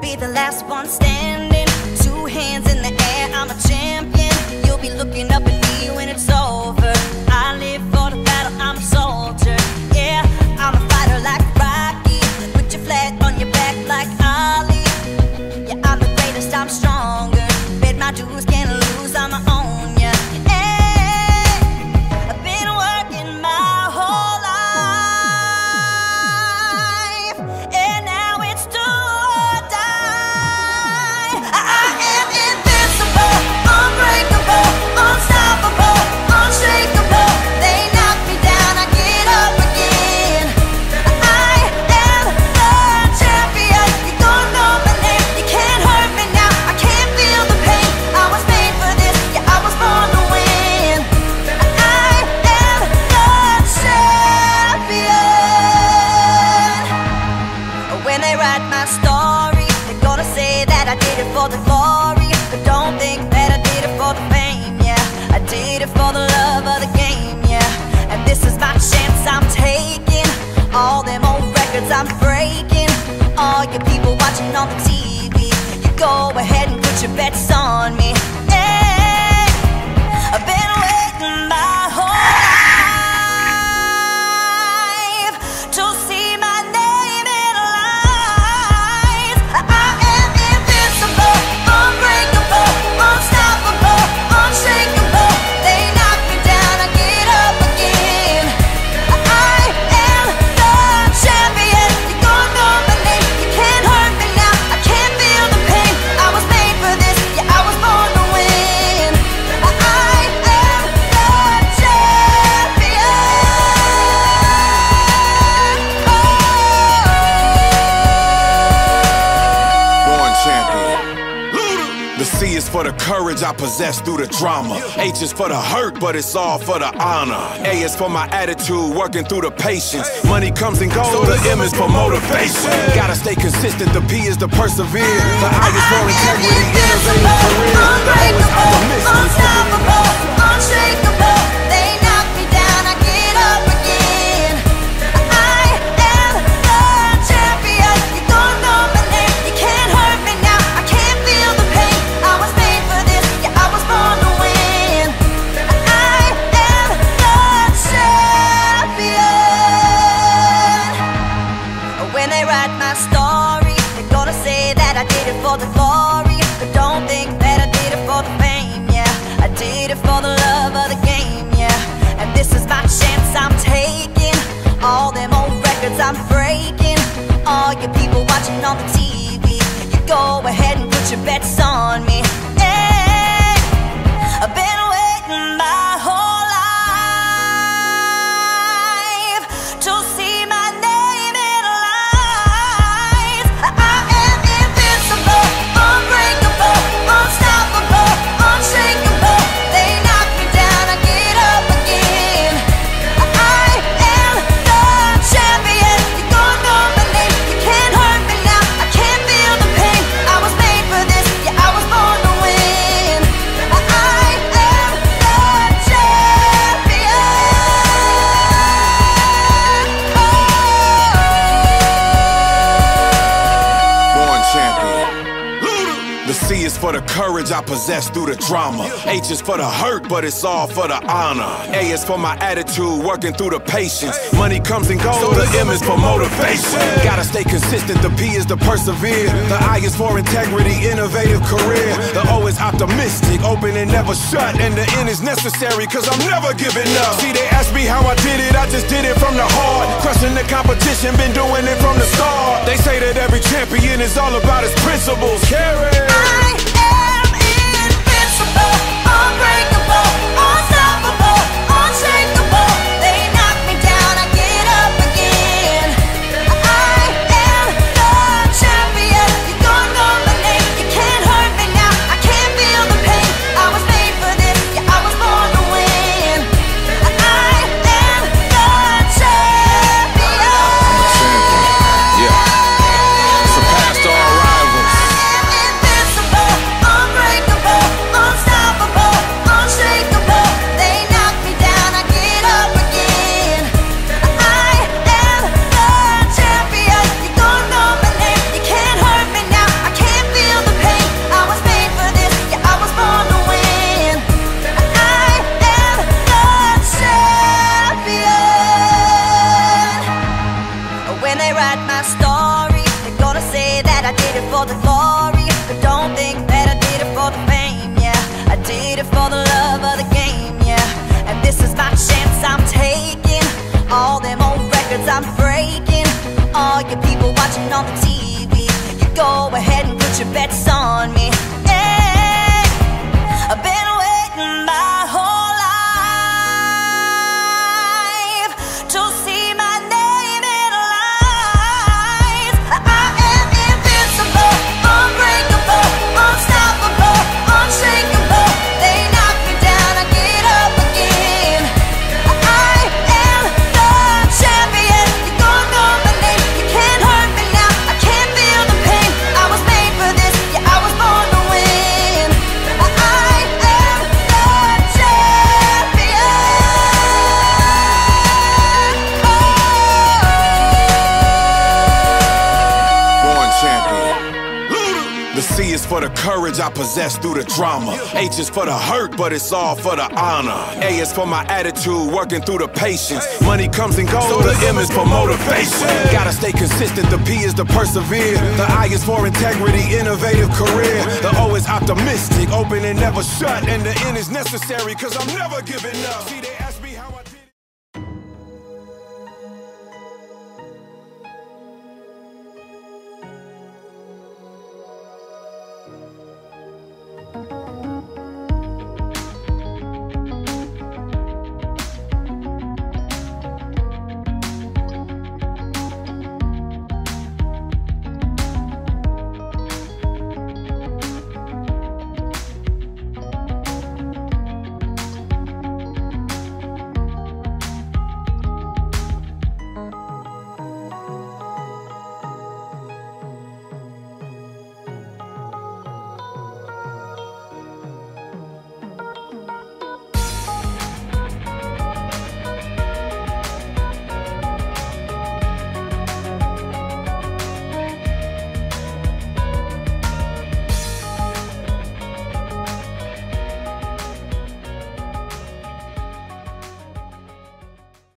be the last one standing. Two hands in the air, I'm a champion. You'll be looking up at me when it's over. I live for the battle, I'm a soldier. Yeah, I'm a fighter like Rocky. Put your flag on your back like Ali. Yeah, I'm the greatest, I'm stronger. Bet my dues, can't lose, I'ma own ya. Hey, I've been working my whole life, and now it's do or die. I am invincible, unbreakable, unstoppable, unshakable. They knock me down, I get up again. I am the champion. You don't know my name, you can't hurt me now. I can't feel the pain. I was made for this, yeah, I was born to win. I am the champion. When they write my story, they're gonna say that I did it for the glory, but don't think that I did it for the fame, yeah. I did it for the love of the game, yeah. And this is my chance I'm taking. All them old records I'm breaking. All you people watching on the TV, you go ahead and put your bets on me. Hey, I've been waiting my whole life to see my name in lights. I am invincible, unbreakable, unstoppable, unshakable. They knock me down, I get up again. I am the champion. You don't know my name, you can't hurt me now. I can't feel the pain. I was made for this, yeah, I was born to win. I am the champion. Born champion. The C is for the courage I possess through the drama. H is for the hurt, but it's all for the honor. A is for my attitude, working through the patience. Money comes and goes, the M is for motivation. Gotta stay consistent, the P is to persevere. The I is for integrity, innovative career. The O is optimistic. Unstoppable, unshakable. They knock me down, I get up again. I am the champion. You don't know my name, you can't hurt me now. I can't feel the pain. I was made for this, yeah, I was born to win. I am the champion. When they write my story, they're gonna say that I did it for the glory, but don't think that I did it for the fame, yeah. I did it for the love of the game, yeah. And this is my chance I'm taking. All them old records I'm breaking. All you people watching on the TV, you go ahead and put your bets on me. Hey, I've been waiting my whole life to see my name in lights. I am invincible, unbreakable, unstoppable, unshakable. They knock me down, I get up again. I am the champion. You don't know my name, you can't hurt me now. I can't feel the pain. I was made for this, yeah, I was born to win. I am the champion. Born champion. The C is for the courage I possess through the drama. H is for the hurt, but it's all for the honor. A is for my attitude, working through the patience. Money comes and goes, the M is for motivation. Gotta stay consistent, the P is to persevere. The I is for integrity, innovative career. The O is optimistic, open and never shut. And the N is necessary, cause I'm never giving up. See, they ask me how I did it, I just did it from the heart. Crushing the competition, been doing it from the start. They say that every champion is all about his principles. Carry. I am invincible, unbreakable, unstoppable, unshakable. They knock me down, I get up again. I am the champion. You don't know my name, you can't hurt me now. I can't feel the pain. I was made for this, yeah, I was born to win. I am the champion. Yeah. Surpassed all rivals. Invincible, on the TV. You go ahead and put your bets on me. Hey, I've been waiting my whole life to see my name in lights. I am invincible, unbreakable, unstoppable, unshakable. They knock me down, I get up again. I am the champion. You're gonna know my name. You can't hurt me now. I can't feel the pain. I was made for this. Yeah, I was born to win. I am the champion. Born champion. The C is for the courage I possess through the drama. H is for the hurt, but it's all for the honor. A is for my attitude, working through the patience. Money comes and goes, so the M is for motivation. Gotta stay consistent, the P is to persevere. The I is for integrity, innovative career. The O is optimistic, open and never shut. And the N is necessary, cause I'm never giving up. See, they ask me how I